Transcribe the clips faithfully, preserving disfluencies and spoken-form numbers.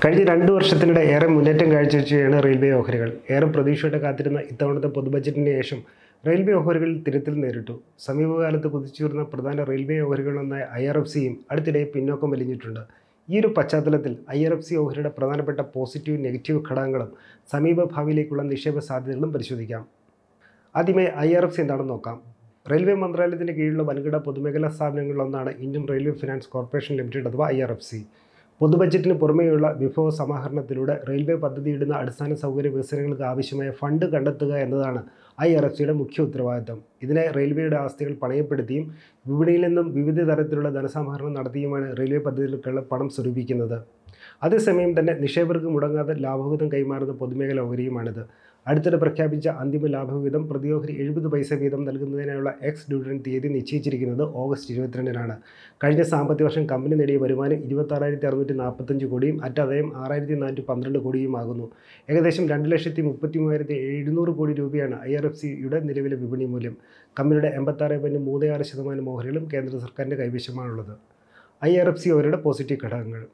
കഴിഞ്ഞ രണ്ട് വർഷത്തിനിടെ ഏറെ മുന്നേറ്റം കാഴ്ചവെക്കുകയാണ് റെയിൽവേ ഓഹരികൾ. ഏറെ പ്രതീക്ഷയോടെ കാത്തിരുന്ന ഇത്തവണത്തെ പൊതുബജറ്റിന് ശേഷം റെയിൽവേ ഓഹരികളിൽ തിരുത്തൽ നേരിട്ടു. സമീപകാലത്ത് കുതിച്ചുയർന്ന പ്രധാന റെയിൽവേ ഓഹരികളൊന്നായ ഐ ആർ എഫ് സിയും അടുത്തിടെ പിന്നോക്കം വലിഞ്ഞിട്ടുണ്ട്. ഈ ഒരു പശ്ചാത്തലത്തിൽ ഐ ആർ എഫ് സി ഓഹരിയുടെ പ്രധാനപ്പെട്ട പോസിറ്റീവ് നെഗറ്റീവ് ഘടകങ്ങളും സമീപ ഭാവിയിലേക്കുള്ള നിക്ഷേപ സാധ്യതകളും പരിശോധിക്കാം. ആദ്യമായി ഐ ആർ എഫ് സി എന്താണെന്ന് നോക്കാം. റെയിൽവേ മന്ത്രാലയത്തിൻ്റെ കീഴിലുള്ള വൻകിട പൊതുമേഖലാ സ്ഥാപനങ്ങളിലൊന്നാണ് Indian railway finance corporation limited അഥവാ ഐ ആർ എഫ് സി. പൊതുബജറ്റിന് പുറമേയുള്ള വിഭവ സമാഹരണത്തിലൂടെ റെയിൽവേ പദ്ധതിയിടുന്ന അടിസ്ഥാന സൗകര്യ വികസനങ്ങൾക്ക് ആവശ്യമായ ഫണ്ട് കണ്ടെത്തുക എന്നതാണ് ഐ ആർ എഫ് സിയുടെ മുഖ്യ ഉത്തരവാദിത്തം. ഇതിനെ റെയിൽവേയുടെ ആസ്തികൾ പണയപ്പെടുത്തിയും വിപണിയിൽ നിന്നും വിവിധ തരത്തിലുള്ള ധനസമാഹരണം നടത്തിയുമാണ് റെയിൽവേ പദ്ധതികൾക്കുള്ള പണം സ്വരൂപിക്കുന്നത്. അതേസമയം തന്നെ നിക്ഷേപകർക്ക് മുടങ്ങാതെ ലാഭവിഹിതം കൈമാറുന്ന പൊതുമേഖല ഓഹരിയുമാണിത്. അടുത്തിടെ പ്രഖ്യാപിച്ച അന്തിമ ലാഭവിഹിതം പ്രതി ഓഹരി എഴുപത് പൈസ വീതം നൽകുന്നതിനായുള്ള എക്സ് ഡിവിഡൻഡ് തീയതി നിശ്ചയിച്ചിരിക്കുന്നത് ഓഗസ്റ്റ് ഇരുപത്തിരണ്ടിനാണ്. കഴിഞ്ഞ സാമ്പത്തിക വർഷം കമ്പനി നേടിയ വരുമാനം ഇരുപത്താറായിരത്തി അറുന്നൂറ്റി നാൽപ്പത്തഞ്ച് കോടിയും അറ്റാദായം ആറായിരത്തി നാനൂറ്റി പന്ത്രണ്ട് കോടിയുമാകുന്നു. ഏകദേശം രണ്ട് ലക്ഷത്തി മുപ്പത്തി മൂവായിരത്തി എഴുന്നൂറ് കോടി രൂപയാണ് ഐ ആർ എഫ് സിയുടെ നിലവിലെ വിപണി മൂല്യം. കമ്പനിയുടെ എൺപത്താറ് പോയിൻറ്റ് മൂന്ന് ആറ് ശതമാനം ഓഹരികളും കേന്ദ്ര സർക്കാരിൻ്റെ കൈവശമാണുള്ളത്. ഐ ആർ എഫ് സി ഓഹരിയുടെ പോസിറ്റീവ് ഘടകങ്ങൾ.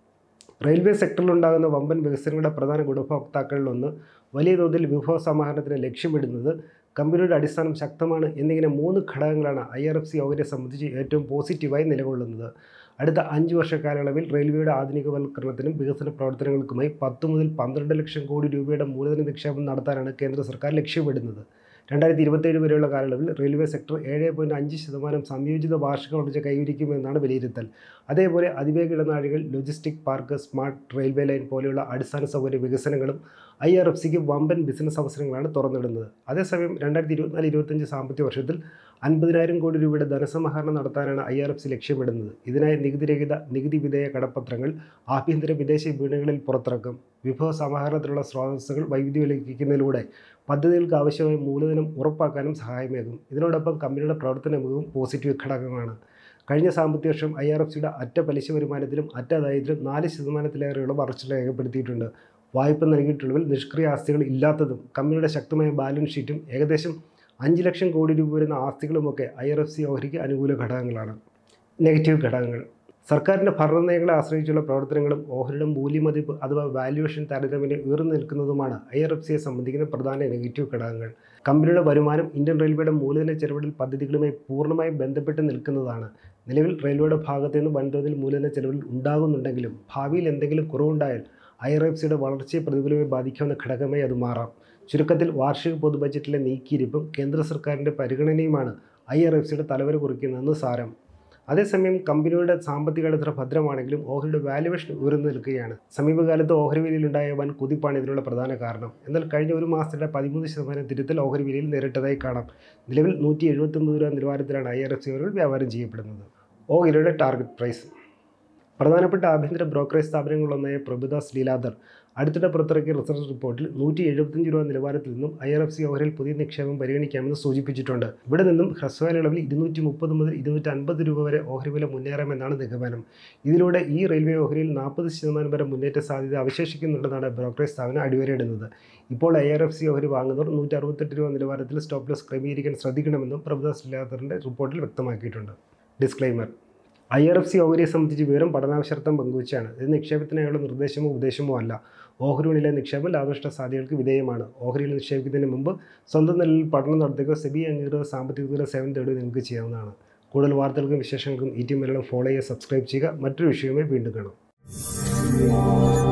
റെയിൽവേ സെക്ടറിലുണ്ടാകുന്ന വമ്പൻ വികസനങ്ങളുടെ പ്രധാന ഗുണഭോക്താക്കളിലൊന്ന് വലിയ തോതിൽ വിഭവ സമാഹരണത്തിന് ലക്ഷ്യമിടുന്നത് കമ്പനിയുടെ അടിസ്ഥാനം ശക്തമാണ് എന്നിങ്ങനെ മൂന്ന് ഘടകങ്ങളാണ് ഐ ആർ എഫ് സി ഓഹരിയെ സംബന്ധിച്ച് ഏറ്റവും പോസിറ്റീവായി നിലകൊള്ളുന്നത്. അടുത്ത അഞ്ച് വർഷ കാലയളവിൽ റെയിൽവേയുടെ ആധുനികവൽക്കരണത്തിനും വികസന പ്രവർത്തനങ്ങൾക്കുമായി പത്ത് മുതൽ പന്ത്രണ്ട് ലക്ഷം കോടി രൂപയുടെ മൂലധന നിക്ഷേപം നടത്താനാണ് കേന്ദ്ര സർക്കാർ ലക്ഷ്യമിടുന്നത്. രണ്ടായിരത്തി ഇരുപത്തേഴ് വരെയുള്ള കാലയളവിൽ റെയിൽവേ സെക്ടർ ഏഴ് പോയിൻറ്റ് അഞ്ച് ശതമാനം സംയോജിത വാർഷിക വളർച്ച കൈവരിക്കുമെന്നാണ് വിലയിരുത്തൽ. അതേപോലെ അതിവേഗ ഇടനാഴികൾ, logistic park, smart railway line പോലെയുള്ള അടിസ്ഥാന സൗകര്യ വികസനങ്ങളും ഐ ആർ എഫ് സിക്ക് വമ്പൻ ബിസിനസ് അവസരങ്ങളാണ് തുറന്നിടുന്നത്. അതേസമയം രണ്ടായിരത്തി ഇരുപത്തിനാല് ഇരുപത്തഞ്ച് സാമ്പത്തിക വർഷത്തിൽ അൻപതിനായിരം കോടി രൂപയുടെ ധനസമാഹരണം നടത്താനാണ് ഐ ആർ എഫ് സി ലക്ഷ്യമിടുന്നത്. ഇതിനായി നികുതിരഹിത നികുതി വിധേയ കടപ്പത്രങ്ങൾ ആഭ്യന്തര വിദേശ വിപണികളിൽ പുറത്തിറക്കും. വിഭവ സമാഹരണത്തിലുള്ള സ്രോതസ്സുകൾ വൈവിധ്യവൽക്കരിക്കുന്നതിലൂടെ പദ്ധതികൾക്ക് ആവശ്യമായ മൂലധനം ഉറപ്പാക്കാനും സഹായമേകും. ഇതിനോടൊപ്പം കമ്പനിയുടെ പ്രവർത്തന മികവും പോസിറ്റീവ് ഘടകമാണ്. കഴിഞ്ഞ സാമ്പത്തിക വർഷം ഐ ആർ എഫ് സിയുടെ അറ്റ പലിശ വരുമാനത്തിലും അറ്റാദായത്തിലും നാല് ശതമാനത്തിലേറെയുള്ള വളർച്ച രേഖപ്പെടുത്തിയിട്ടുണ്ട്. വായ്പ നൽകിയിട്ടുള്ളതിൽ നിഷ്ക്രിയ ആസ്തികൾ ഇല്ലാത്തതും കമ്പനിയുടെ ശക്തമായ ബാലൻസ് ഷീറ്റും ഏകദേശം അഞ്ച് ലക്ഷം കോടി രൂപ വരുന്ന ആസ്തികളുമൊക്കെ ഐ ആർ എഫ് സി ഓഹരിക്ക് അനുകൂല ഘടകങ്ങളാണ്. നെഗറ്റീവ് ഘടകങ്ങൾ. സർക്കാരിൻ്റെ ഭരണനയങ്ങളെ ആശ്രയിച്ചുള്ള പ്രവർത്തനങ്ങളും ഓഹരിയുടെ മൂല്യമതിപ്പ് അഥവാ വാല്യുവേഷൻ താരതമ്യം ഉയർന്നു നിൽക്കുന്നതുമാണ് ഐ ആർ എഫ് സിയെ സംബന്ധിക്കുന്ന പ്രധാന നെഗറ്റീവ് ഘടകങ്ങൾ. കമ്പനിയുടെ വരുമാനം ഇന്ത്യൻ റെയിൽവേയുടെ മൂലധന ചെലവിടൽ പദ്ധതികളുമായി പൂർണ്ണമായും ബന്ധപ്പെട്ട് നിൽക്കുന്നതാണ്. നിലവിൽ റെയിൽവേയുടെ ഭാഗത്തു നിന്ന് വൻതോതിൽ മൂലധന ചെലവിൽ ഉണ്ടാകുന്നുണ്ടെങ്കിലും ഭാവിയിൽ എന്തെങ്കിലും കുറവുണ്ടായാൽ ഐ ആർ എഫ് സിയുടെ വളർച്ചയെ പ്രതികൂലമായി ബാധിക്കാവുന്ന ഘടകമായി അത് മാറാം. ചുരുക്കത്തിൽ വാർഷിക പൊതു ബജറ്റിലെ നീക്കിയിരിപ്പും കേന്ദ്ര സർക്കാരിൻ്റെ പരിഗണനയുമാണ് ഐ ആർ എഫ് സിയുടെ തലവര കുറിക്കുന്നതെന്ന് സാരം. അതേസമയം കമ്പനിയുടെ സാമ്പത്തിക അടിത്തറ ഭദ്രമാണെങ്കിലും ഓഹരിയുടെ വാല്യുവേഷൻ ഉയർന്നു നിൽക്കുകയാണ്. സമീപകാലത്ത് ഓഹരി വിലയിലുണ്ടായ വൻ കുതിപ്പാണ് ഇതിനുള്ള പ്രധാന കാരണം. എന്നാൽ കഴിഞ്ഞ ഒരു മാസത്തിലെ പതിമൂന്ന് ശതമാനം തിരുത്തൽ ഓഹരി വിലയിൽ നേരിട്ടതായി കാണാം. നിലവിൽ നൂറ്റി എഴുപത്തൊമ്പത് രൂപ നിലവാരത്തിലാണ് ഐ ആർ എഫ് സി ഓഹരികൾ വ്യാപാരം ചെയ്യപ്പെടുന്നത്. ഓഹരിയുടെ ടാർഗറ്റ് പ്രൈസ്. പ്രധാനപ്പെട്ട ആഭ്യന്തര ബ്രോക്കറേജ് സ്ഥാപനങ്ങളിലൊന്നായ പ്രഭുദാസ് ലീലാധർ അടുത്തിടെ പുറത്തിറക്കിയ റിസർച്ച് റിപ്പോർട്ടിൽ നൂറ്റി എഴുപത്തഞ്ച് രൂപ നിലവാരത്തിൽ നിന്നും ഐ ആർ എഫ് സി ഓഹരിയിൽ പുതിയ നിക്ഷേപം പരിഗണിക്കാമെന്ന് സൂചിപ്പിച്ചിട്ടുണ്ട്. ഇവിടെ നിന്നും ഹ്രസ്വകാലയളവിൽ ഇരുന്നൂറ്റി മുപ്പത് മുതൽ ഇരുന്നൂറ്റി അൻപത് രൂപ വരെ ഓഹരി വില മുന്നേറാമെന്നാണ് നിഗമനം. ഇതിലൂടെ ഈ റെയിൽവേ ഓഹരിയിൽ നാൽപ്പത് ശതമാനം വരെ മുന്നേറ്റ സാധ്യത അവശേഷിക്കുന്നുണ്ടെന്നാണ് ബ്രോക്കറേജ് സ്ഥാപനം അടിവരയിടുന്നത്. ഇപ്പോൾ ഐ ആർ എഫ് സി ഓഹരി വാങ്ങുന്നവർ നൂറ്റി അറുപത്തെട്ട് രൂപ നിലവാരത്തിൽ സ്റ്റോപ്പ് ലോസ് ക്രമീകരിക്കാൻ ശ്രദ്ധിക്കണമെന്നും പ്രഭുദാസ് ലീലാധറിൻ്റെ റിപ്പോർട്ടിൽ വ്യക്തമാക്കിയിട്ടുണ്ട്. Disclaimer. I R F C ഓഹരിയെ സംബന്ധിച്ച് വിവരം പഠനാവശ്യർത്ഥം പങ്കുവച്ചാണ്. ഇത് നിക്ഷേപത്തിനായുള്ള നിർദ്ദേശമോ ഉപദേശമോ അല്ല. ഓഹരികളിലെ നിക്ഷേപം ലാഭനഷ്ട സാധ്യതകൾക്ക് വിധേയമാണ്. ഓഹരിയിൽ നിക്ഷേപിക്കുന്നതിന് മുമ്പ് സ്വന്തം നിലയിൽ പഠനം നടത്തുക, സെബി അംഗീകൃത സാമ്പത്തിക സേവനം തേടുക നിങ്ങൾക്ക് ചെയ്യാവുന്നതാണ്. കൂടുതൽ വാർത്തകൾക്കും വിശേഷങ്ങൾക്കും ഈ ടി മലയാളം ഫോളോ ചെയ്യുക, സബ്സ്ക്രൈബ് ചെയ്യുക. മറ്റൊരു വിഷയവുമായി വീണ്ടും കാണാം.